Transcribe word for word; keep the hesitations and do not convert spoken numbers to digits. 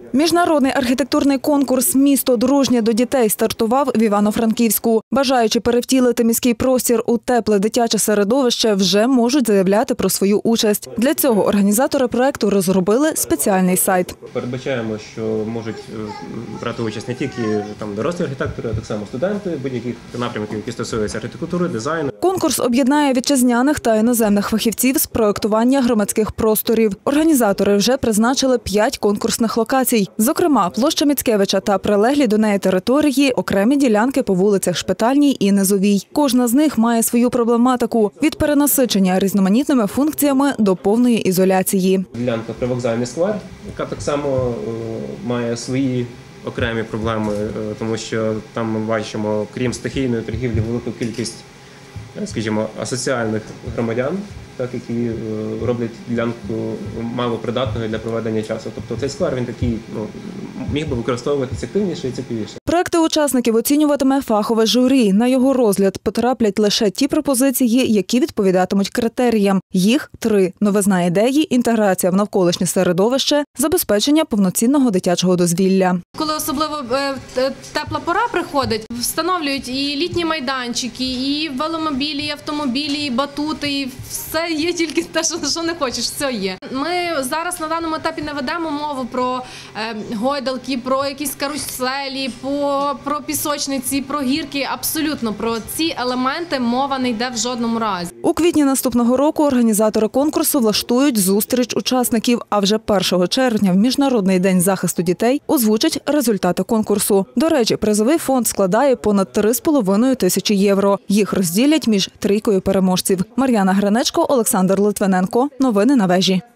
Міжнародний архітектурний конкурс «Місто дружнє до дітей» стартував в Івано-Франківську. Бажаючи перевтілити міський простір у тепле дитяче середовище, вже можуть заявляти про свою участь. Для цього організатори проекту розробили спеціальний сайт. Передбачаємо, що можуть брати участь не тільки там дорослі архітектори, а так само студенти будь-яких напрямків, які стосуються архітектури, дизайну. Конкурс об'єднає вітчизняних та іноземних фахівців з проектування громадських просторів. Організатори вже призначили п'ять конкурсних локацій. Зокрема, площа Міцкевича та прилеглі до неї території, окремі ділянки по вулицях Шпитальній і Низовій. Кожна з них має свою проблематику – від перенасичення різноманітними функціями до повної ізоляції. Ділянка Привокзальний сквер, яка так само має свої окремі проблеми, тому що там ми бачимо, крім стихійної торгівлі, велику кількість, скажімо, асоціальних громадян, так, які роблять ділянку малопридатною для проведення часу. Тобто цей сквер, він такий, ну, міг би використовуватися активніше і цікавіше. Проекти учасників оцінюватиме фахове журі. На його розгляд потраплять лише ті пропозиції, які відповідатимуть критеріям. Їх три – новизна ідеї, інтеграція в навколишнє середовище, забезпечення повноцінного дитячого дозвілля. Коли особливо тепла пора приходить, встановлюють і літні майданчики, і веломобілі, і автомобілі, і батути, і все є, тільки те, що не хочеш, все є. Ми зараз на даному етапі не ведемо мову про гойдалки, про якісь каруселі, про пісочниці, про гірки. Абсолютно про ці елементи мова не йде в жодному разі. У квітні наступного року організатори конкурсу влаштують зустріч учасників, а вже першого червня в Міжнародний день захисту дітей озвучать результати конкурсу. До речі, призовий фонд складає понад три з половиною тисячі євро. Їх розділять між трійкою переможців. Мар'яна Гринечко, Олександр Литвиненко. Новини на вежі.